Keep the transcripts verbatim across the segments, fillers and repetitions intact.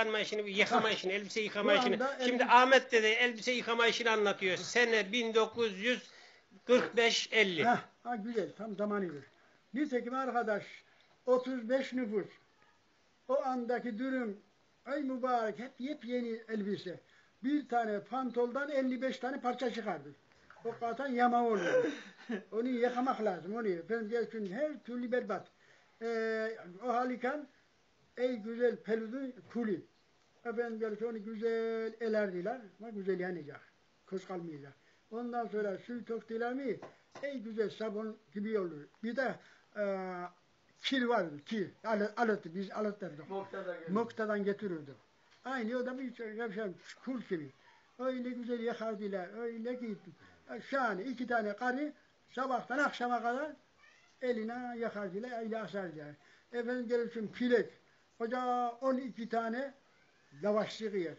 Yıkama işini, yıkama işini, elbise yıkama Bu işini. anda Şimdi elbise- Ahmet dede elbise yıkama işini anlatıyor. Sene bin dokuz yüz kırk beş elli. Heh, ha, güzel, tam zamanıdır. Nitekim arkadaş, otuz beş nüfus. O andaki durum, ay mübarek, hep yepyeni elbise. Bir tane pantoldan elli beş tane parça çıkardı. O katan yama oluyor. Onu yıkamak lazım, onu. Ben gelsin her türlü berbat. Ee, o haliken, ey güzel peludun kuli. Efendim gelsin onu güzel elerdiler, ama güzel yanacak. Köz kalmayacak. Ondan sonra suyu töktüler mi, ey güzel sabun gibi olur. Bir de e, kil vardı, kil. Alet, alet, biz alet derdik. Moktadan getirirdik. Aynı o da bir şey, kul gibi. Öyle güzel yakardılar, öyle ki şahane iki tane karı sabahtan akşama kadar eline yakardılar, öyle asardılar. Efendim gelirsin pilek, koca on iki tane lavaş yer.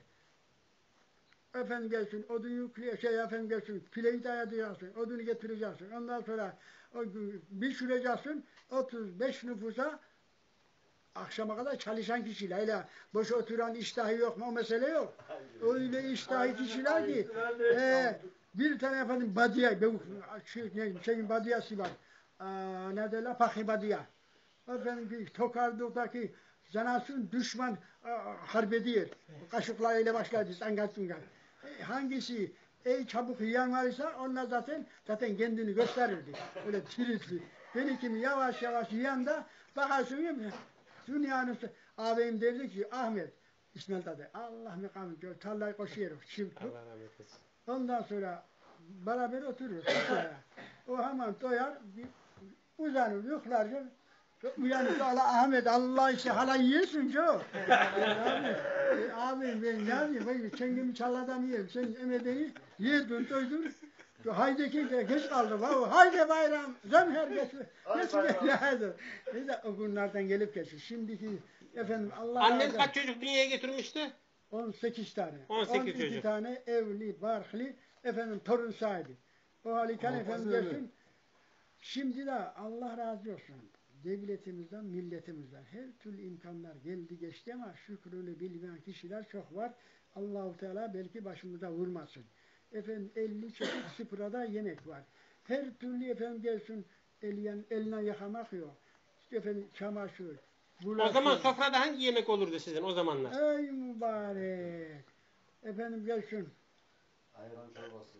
Efendim gelsin, odun yüklüyor, şey efendim gelsin, pileyi dayayacaksın, odunu getireceksin. Ondan sonra o, bir süreceksin, otuz beş nüfusa akşama kadar çalışan kişiler. Öyle boş oturan iştahı yok mu, o mesele yok. Öyle iştahı kişiler ki, e, bir tane efendim badiye, şey, şeyin badiyası var. Aa, ne derler, Fakhi Badiye. Efendim Tokardık'taki zanasın düşman harp ediyor. Kaşıklarıyla başladı, sangat sungat. E, hangisi ey çabuk yiyen varsa onlar zaten zaten kendini gösterirdi. Öyle tiritli. Benimkini yavaş yavaş yiyen de bakarsın dünyanın ağabeyim derdi ki Ahmet İsmail Dede Allah mekanı gör tarlayı koşuyoruz çift. Ondan sonra beraber oturuyoruz. O hemen doyar uzanır yuklarca uyanıp Allah Ahmet Allah işte hala yiyorsun Joe. Abi, abi ben ne yapayım? Kendimi çalladan yiyeyim. Sen emedeyi yedin doydun. Haydi ki de geç kaldı. Haydi bayram. Zemher geç. Geç geldi. Biz de o günlerden gelip geçiyor. Şimdiki efendim Allah Annen kaç çocuk dünyaya getirmişti? on sekiz tane. on sekiz çocuk. on iki tane evli, barklı, efendim torun sahibi. O haliken efendim gelsin. Şimdi de Allah razı olsun. Devletimizden, milletimizden her türlü imkanlar geldi geçti ama şükrünü bilmeyen kişiler çok var. Allahu Teala belki başımıza vurmasın. Efendim elli çeşit sıfırada yemek var. Her türlü efendim gelsin eliyen, eline yakamak yok. İşte efendim çamaşır. O zaman sofrada hangi yemek olurdu sizin o zamanlar? Ey mübarek. Efendim gelsin. Ayran çorbası.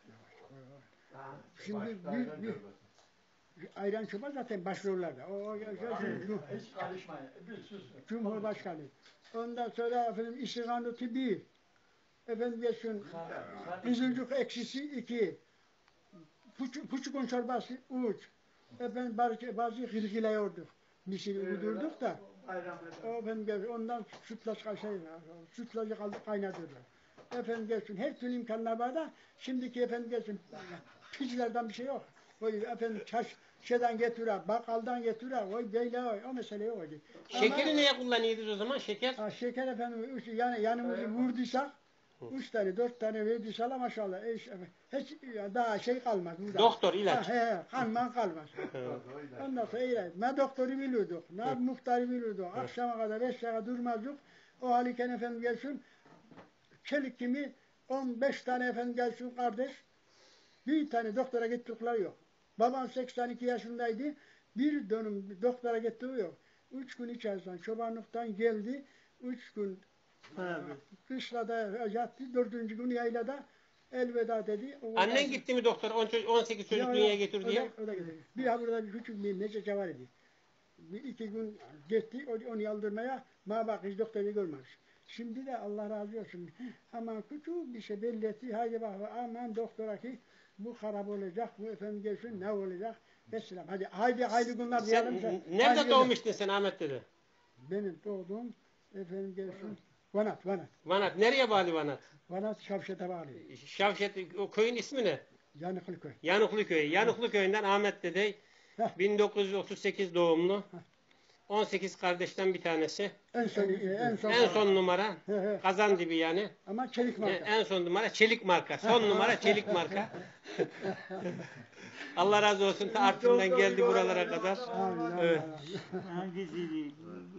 Şimdi bir, bir, ayran çorba zaten başrollarda. O, o, Hiç karışmayın. Bir sus. Cumhurbaşkanı. Ondan sonra efendim İstikaneti bir. Efendim geçsin. Üzüncük eksisi iki. Puçukun çorbası üç. Efendim bazı, bazı hırgılıyorduk. Misiri uydurduk da. Efendim geçsin. Ondan sütlaç şey, sütlacı kaynatıyorlar. Efendim geçsin. Her türlü imkanlar var da şimdiki efendim geçsin. Picilerden bir şey yok. O efendim çaş şeyden getire, bakkaldan getire, o böyle o, o mesele yok. Şekeri neye kullanıyordunuz o zaman? Şeker? Ha, şeker efendim, üç, yani yanımızı evet. Vurduysak, üç tane, dört tane verdiyse maşallah, hiç, hiç daha şey kalmaz. Burada. Doktor, ilaç. Ha, he, he, kanman kalmaz. Ondan sonra iyiler. Ne doktoru biliyorduk, ne muhtarı biliyorduk. Akşama kadar, beş dakika durmazdık. O haliken efendim gelsin, çelik kimi on beş tane efendim gelsin kardeş, bir tane doktora gittikleri yok. Babam seksen iki yaşındaydı. Bir dönüm doktora gittiği yok. Üç gün içerisinden çobanlıktan geldi. Üç gün kışlada yattı. Dördüncü gün yaylada elveda dedi. O Annen kadar... gitti mi doktor? on sekiz çocuk dünyaya getir diye. O da, o da bir ha burada bir küçük bir nece var idi. Bir iki gün gitti. Onu yaldırmaya ma bak hiç doktoru görmemiş. Şimdi de Allah razı olsun. Aman küçük bir şey belli etti. Haydi bak aman doktora ki bu harap olacak, bu efendim gelsin ne olacak? Vesselam. Hadi haydi haydi günler diyelim. Sen, nerede haydi doğmuştun sen Ahmet dedi? Benim doğduğum efendim gelsin Vanat, Vanat. Vanat. Nereye bağlı Vanat? Vanat Şavşet'e bağlı. Şavşet, o köyün ismi ne? Yanıklı köy. Yanıklı köy. Yanıklı köyünden Ahmet dede bin dokuz yüz otuz sekiz doğumlu. on sekiz kardeşten bir tanesi. En son, en son, en son numara. Kazan dibi yani. Ama çelik marka. En son numara çelik marka. Son numara çelik marka. Allah razı olsun. Ta Artvin'den geldi buralara kadar. Allah evet. Hangisiydi?